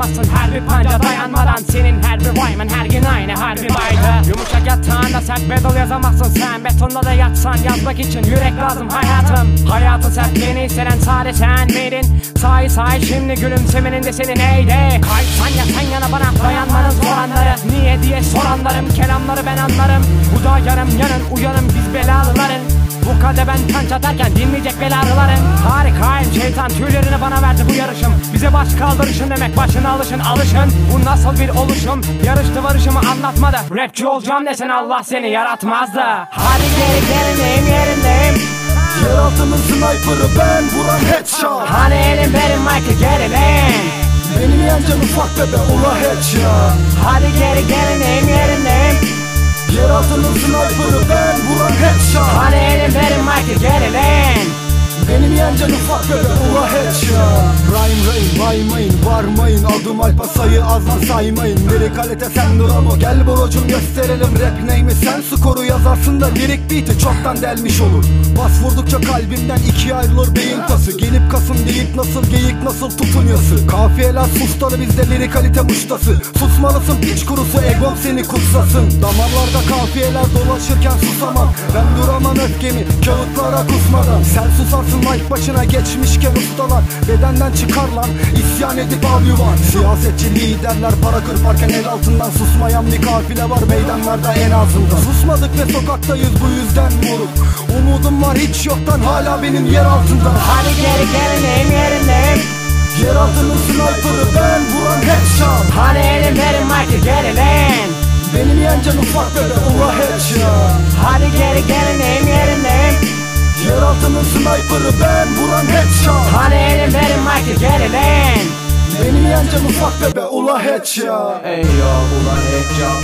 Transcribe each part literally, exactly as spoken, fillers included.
Dayanamazsın her bir panca dayanmadan. Senin her bir rhyme'ın her gün aynı harbi baydı. Yumuşak yatağında sert battle yazamazsın sen. Betonda da yatsan yazmak için yürek lazım hayatım. Hayatın sertliğini hisseden sadece sen miydin? Sahi sahi şimdi gülümsemenin de senin neydi? Kaysan ya sen yana bana dayanmanın zor anları. Niye diye soranlarım, kelamları ben anlarım. Bu da yarım yarın uyanım biz belalıların. Bu kalde ben punch atarken dinleyecek belalıların. Harikayım şeytan tüylerini bana verdi bu yarışım. Bize baş kaldırışın demek başına alışın alışın. Bu nasıl bir oluşum? Yarıştı varışımı anlatmadı. Rapçi olacağım desen Allah seni yaratmazdı. Hadi geri gelin yerindeyim. Yeraltının sniper'ı ben vuran headshot. Hani elim verin mic'ı gerilin. Benim yeneceğim ufak bebe ula headshot. Hadi geri gelin yerindeyim. Yeraltının sniper'ı ben vuran headshot. Hani elim verin mic'ı gerilin. Benim yeneceğim ufak bebe ula headshot. Rhyme rain baymayın varmayın. Adım alpa sayı azdan saymayın. Lirik kalite sen drama. Gel brocum gösterelim rap neymi. Sen skoru yazarsın da lirik beat'i çoktan delmiş olur. Bas vurdukça kalbinden ikiye ayrılır beyin tası. Gelip kasım deyip nasıl geyik nasıl tutunyası. Kafiyeler sustalı bizde lirik kalite muştası. Susmalısın piç kurusu egom seni kutsasın. Damarlarda kafiyeler dolaşırken susamam. Ben duramam öfkemi kağıtlara kusmadan. Sen susarsın mic başına geçmişken ustalar. Bedenden çıkar lan isyan edip al yuvan. Siyasetçi liderler para kırparken el altından susmayan bir kafile var meydanlarda en azından. Susmadık ve sokaktayız bu yüzden moruk. Umudum var hiç yoktan hala benim yer altında. Hadi geri gelin yerindeyim. Yeraltının sniper'ı ben vuran headshot. Hani elim verin mic'ı gerilin. Benim yeneceğim ufak bebe ula headshot. Hadi geri gelin yerindeyim. Yeraltının sniper'ı ben vuran headshot. Hani elim verin mic'ı gerilin. Benim yeneceğim ufak bebe ula headshot. Ey yo ula headshot.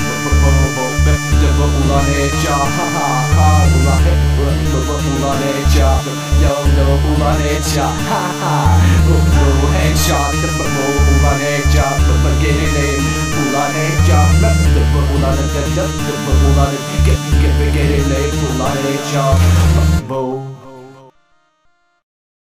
Bebe ula headshot. Ha ha ha ula headshot. Ula headshot. Yo yo ula headshot. Ha ha ula headshot. Ula headshot. Gerileyim. Ula headshot. Ula headshot. Ula headshot. Gerileyim. Ula headshot.